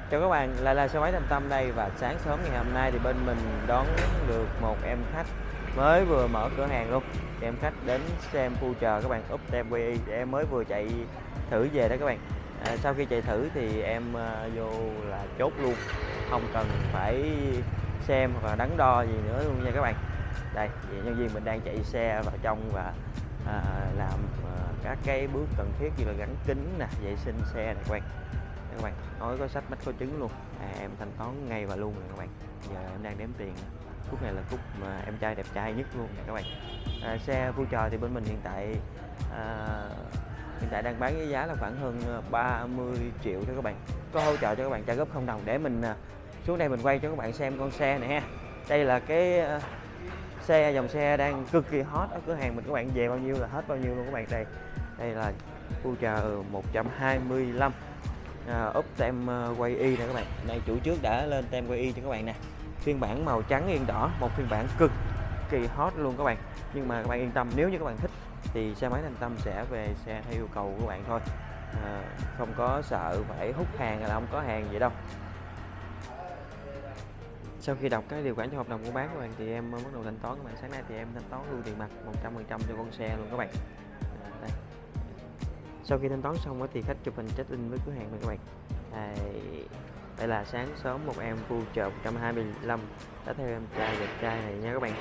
Chào các bạn, lại là xe máy Thành Tâm đây, và sáng sớm ngày hôm nay thì bên mình đón được một em khách mới vừa mở cửa hàng luôn. Thì em khách đến xem Future các bạn, Optem Quy để em mới vừa chạy thử về đó các bạn. Sau khi chạy thử thì em vô là chốt luôn, không cần phải xem hoặc là đắn đo gì nữa luôn nha các bạn. Đây, vậy nhân viên mình đang chạy xe vào trong và làm các cái bước cần thiết như là gắn kính nè, vệ sinh xe này các bạn, nói có sách bách có chứng luôn. Em thanh toán ngay và luôn nè các bạn. Giờ em đang đếm tiền nè. Khúc này là khúc mà em trai đẹp trai nhất luôn nè các bạn. Xe Future thì bên mình hiện tại đang bán với giá là khoảng hơn 30 triệu cho các bạn. Có hỗ trợ cho các bạn trả góp 0 đồng. Để mình xuống đây mình quay cho các bạn xem con xe này ha. Đây là cái dòng xe đang cực kỳ hot ở cửa hàng mình các bạn, về bao nhiêu là hết bao nhiêu luôn các bạn. Đây là Future 125 ốp tem quay y nè các bạn. Đây chủ trước đã lên tem quay y cho các bạn nè. Phiên bản màu trắng yên đỏ, một phiên bản cực kỳ hot luôn các bạn. Nhưng mà các bạn yên tâm, nếu như các bạn thích thì xe máy Thành Tâm sẽ về xe theo yêu cầu của các bạn thôi. Không có sợ phải hút hàng hay là không có hàng vậy đâu. Sau khi đọc các điều khoản cho hợp đồng của bán các bạn thì em bắt đầu thanh toán các bạn. Sáng nay thì em thanh toán luôn tiền mặt 100% cho con xe luôn các bạn. Đây. Sau khi thanh toán xong thì khách chụp hình check in với cửa hàng này các bạn. Đây là sáng sớm một em Future 125 đã theo em trai đẹp trai này nha các bạn.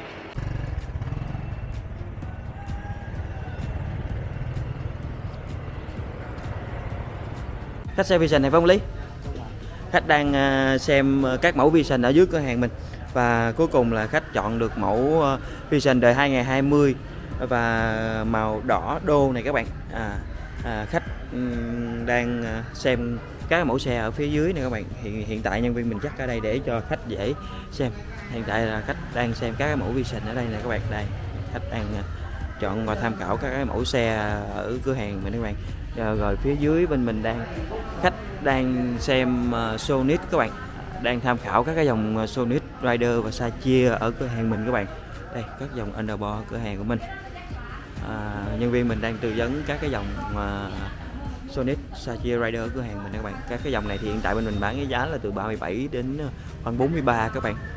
Khách xe Vision này phải không Lý? Khách đang xem các mẫu Vision ở dưới cửa hàng mình, và cuối cùng là khách chọn được mẫu Vision đời 2020 và màu đỏ đô này các bạn. Khách đang xem các mẫu xe ở phía dưới này các bạn. Hiện tại nhân viên mình chắc ở đây để cho khách dễ xem. Hiện tại là khách đang xem các cái mẫu Vision ở đây nè các bạn. Đây, khách đang chọn và tham khảo các cái mẫu xe ở cửa hàng mình các bạn. Rồi phía dưới bên mình khách đang xem Sonic các bạn, đang tham khảo các cái dòng Sonic, Rider và Sachier ở cửa hàng mình các bạn. Đây các dòng Underboard cửa hàng của mình. Nhân viên mình đang tư vấn các cái dòng Sonic, Sachier, Rider ở cửa hàng mình các bạn. Các cái dòng này thì hiện tại bên mình bán cái giá là từ 37 đến khoảng 43 các bạn.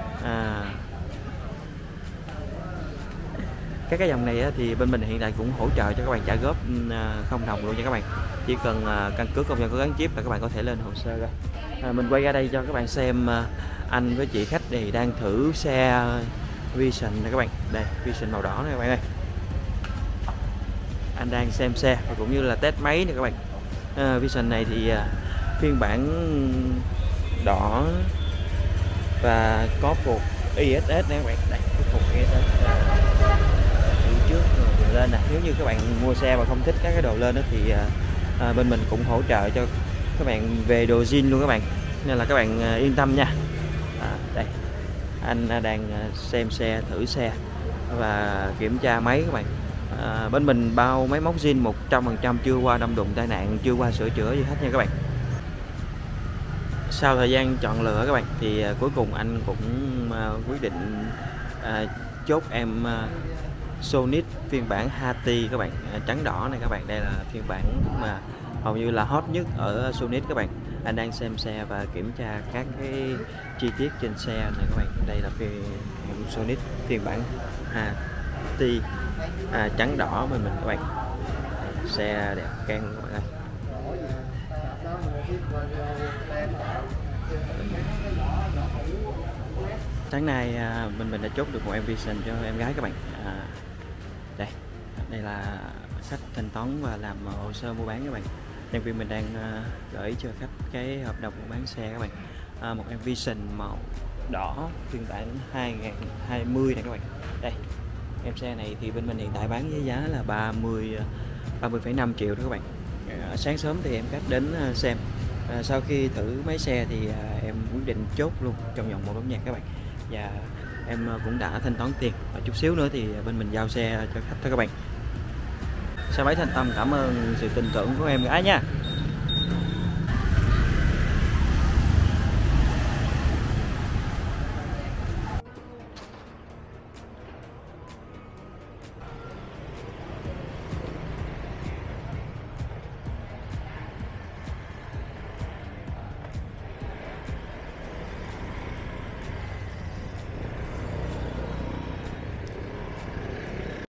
Các cái dòng này thì bên mình hiện tại cũng hỗ trợ cho các bạn trả góp 0 đồng luôn nha các bạn. Chỉ cần căn cước công dân có gắn chip là các bạn có thể lên hồ sơ ra. Mình quay ra đây cho các bạn xem anh với chị khách thì đang thử xe Vision này các bạn. Đây, Vision màu đỏ này các bạn ơi. Anh đang xem xe và cũng như là test máy nè các bạn. Vision này thì phiên bản đỏ và có phục ISS nè các bạn. Đây, cái phục ISS trước rồi lên nè. Nếu như các bạn mua xe mà không thích các cái đồ lên đó thì bên mình cũng hỗ trợ cho các bạn về đồ zin luôn các bạn, nên là các bạn yên tâm nha. Đây anh đang xem xe, thử xe và kiểm tra máy các bạn. Bên mình bao máy móc zin 100%, chưa qua đâm đụng tai nạn, chưa qua sửa chữa gì hết nha các bạn. Sau thời gian chọn lựa các bạn thì cuối cùng anh cũng quyết định chốt em Sonic phiên bản Hati các bạn, trắng đỏ này các bạn. Đây là phiên bản mà hầu như là hot nhất ở Sonic các bạn. Anh đang xem xe và kiểm tra các cái chi tiết trên xe này các bạn. Đây là phiên Sonic phiên bản Hati trắng đỏ bên mình các bạn. Xe đẹp can luôn các bạn ơi. Sáng nay mình đã chốt được một em Vision cho em gái các bạn. Đây là khách thanh toán và làm hồ sơ mua bán các bạn. Nhân viên mình đang gửi cho khách cái hợp đồng mua bán xe các bạn. Một em Vision màu đỏ phiên bản 2020 này các bạn. Đây, em xe này thì bên mình hiện tại bán với giá là 30,5 triệu đó các bạn. Sáng sớm thì em khách đến xem. Sau khi thử máy xe thì em quyết định chốt luôn trong vòng 1 bấm nhạc các bạn. Và em cũng đã thanh toán tiền, và chút xíu nữa thì bên mình giao xe cho khách thôi các bạn. Xe máy Thành Tâm cảm ơn sự tin tưởng của em gái nha.